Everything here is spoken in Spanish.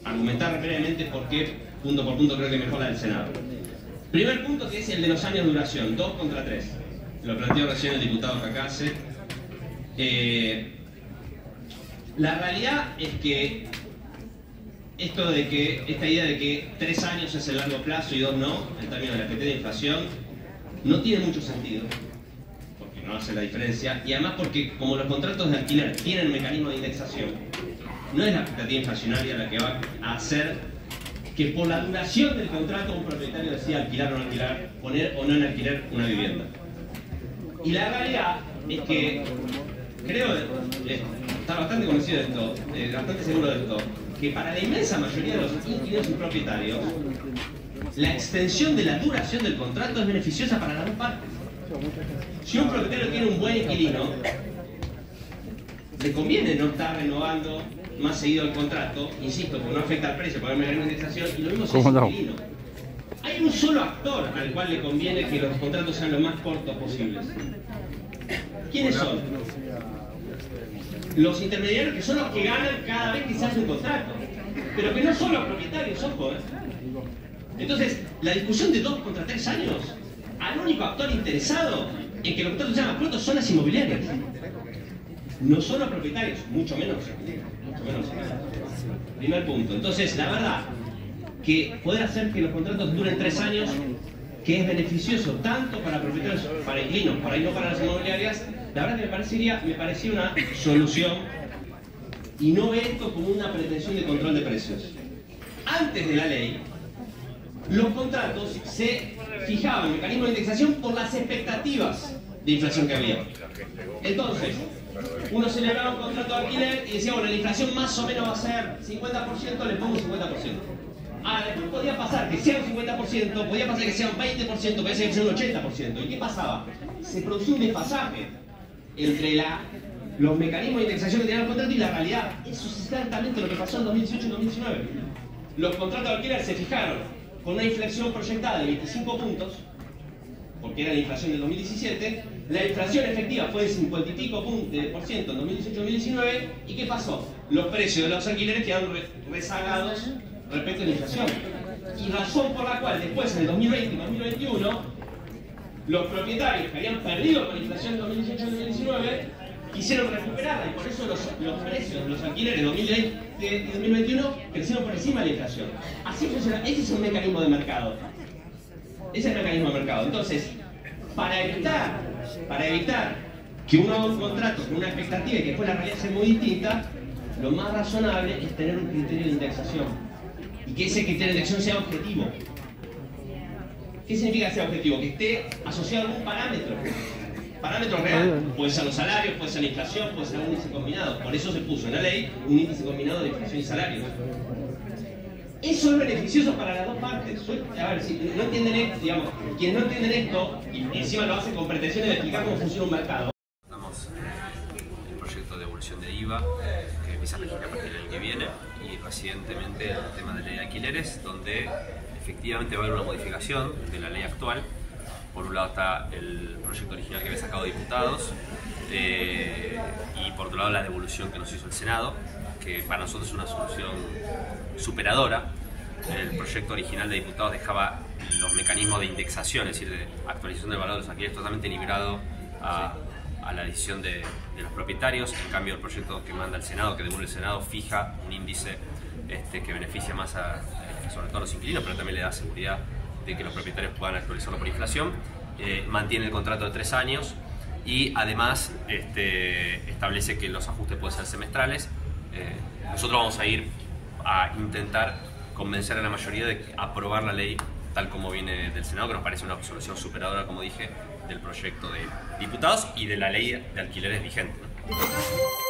argumentar brevemente por qué, punto por punto, creo que mejor la del Senado. Primer punto, que es el de los años de duración, 2 contra 3. Lo planteó recién el diputado Cacase. La realidad es que esta idea de que 3 años es el largo plazo y 2 no, en términos de la FT de inflación, no tiene mucho sentido, porque no hace la diferencia, y además porque como los contratos de alquiler tienen mecanismo de indexación, no es la expectativa inflacionaria la que va a hacer que por la duración del contrato un propietario decida alquilar o no alquilar, poner o no en alquiler una vivienda. Y la realidad es que, creo, está bastante convencido de esto, bastante seguro de esto, que para la inmensa mayoría de los inquilinos y propietarios, la extensión de la duración del contrato es beneficiosa para las dos partes. Si un propietario tiene un buen inquilino, le conviene no estar renovando más seguido el contrato, insisto, porque no afecta al precio, porque hay mecanismo de indexación, y lo mismo si es inquilino. Hay un solo actor al cual le conviene que los contratos sean lo más cortos posibles. ¿Quiénes son? Los intermediarios, que son los que ganan cada vez que se hace un contrato, pero que no son los propietarios, ojo. Entonces, la discusión de 2 contra 3 años, al único actor interesado en que los contratos sean más cortos son las inmobiliarias. No son los propietarios, mucho menos. Primer punto. Entonces, la verdad, que poder hacer que los contratos duren 3 años, que es beneficioso tanto para propietarios, para inquilinos, para y no para las inmobiliarias, la verdad que me parecía una solución y no ve esto como una pretensión de control de precios. Antes de la ley, los contratos se fijaban mecanismos de indexación por las expectativas de inflación que había. Entonces, uno celebraba un contrato de alquiler y decía, bueno, la inflación más o menos va a ser 50%, le pongo un 50%. Ahora, después podía pasar que sea un 50%, podía pasar que sea un 20%, podía ser que sea un 80%. ¿Y qué pasaba? Se producía un desfasaje entre los mecanismos de indexación que tenían los contratos y la realidad. Eso es exactamente lo que pasó en 2018 y 2019. Los contratos de alquiler se fijaron con una inflación proyectada de 25 puntos, porque era la inflación del 2017, la inflación efectiva fue de 50 y pico por ciento en 2018-2019, ¿y qué pasó? Los precios de los alquileres quedaron rezagados respecto a la inflación. Y razón por la cual después, en el 2020 y 2021, los propietarios que habían perdido con la inflación de 2018-2019 quisieron recuperarla, y por eso los precios de los alquileres de 2020 y 2021 crecieron por encima de la inflación. Así funciona, ese es un mecanismo de mercado. Ese es el mecanismo de mercado. Entonces, para evitar que uno haga un contrato con una expectativa y que después la realidad sea muy distinta, lo más razonable es tener un criterio de indexación. Y que ese criterio de indexación sea objetivo. ¿Qué significa que sea objetivo? Que esté asociado a algún parámetro. Parámetro real. Puede ser los salarios, puede ser la inflación, puede ser un índice combinado. Por eso se puso en la ley un índice combinado de inflación y salarios. Eso es beneficioso para las dos partes. A ver, si no entienden esto, digamos, quienes no entienden esto, y encima lo hacen con pretensiones de explicar cómo funciona un mercado. Estamos en el proyecto de devolución de IVA, que empieza a regir a partir del año que viene, y recientemente el tema de ley de alquileres, donde efectivamente va a haber una modificación de la ley actual. Por un lado está el proyecto original que había sacado diputados, y por otro lado la devolución que nos hizo el Senado, que para nosotros es una solución superadora. El proyecto original de diputados dejaba los mecanismos de indexación, es decir, de actualización del valor de los alquileres, totalmente librado a la decisión de los propietarios. En cambio, el proyecto que manda el Senado, que devuelve el Senado, fija un índice que beneficia más sobre todo a los inquilinos, pero también le da seguridad de que los propietarios puedan actualizarlo por inflación. Mantiene el contrato de 3 años y además establece que los ajustes pueden ser semestrales. Nosotros vamos a ir a intentar convencer a la mayoría de aprobar la ley tal como viene del Senado, que nos parece una solución superadora, como dije, del proyecto de diputados y de la ley de alquileres vigente, ¿no?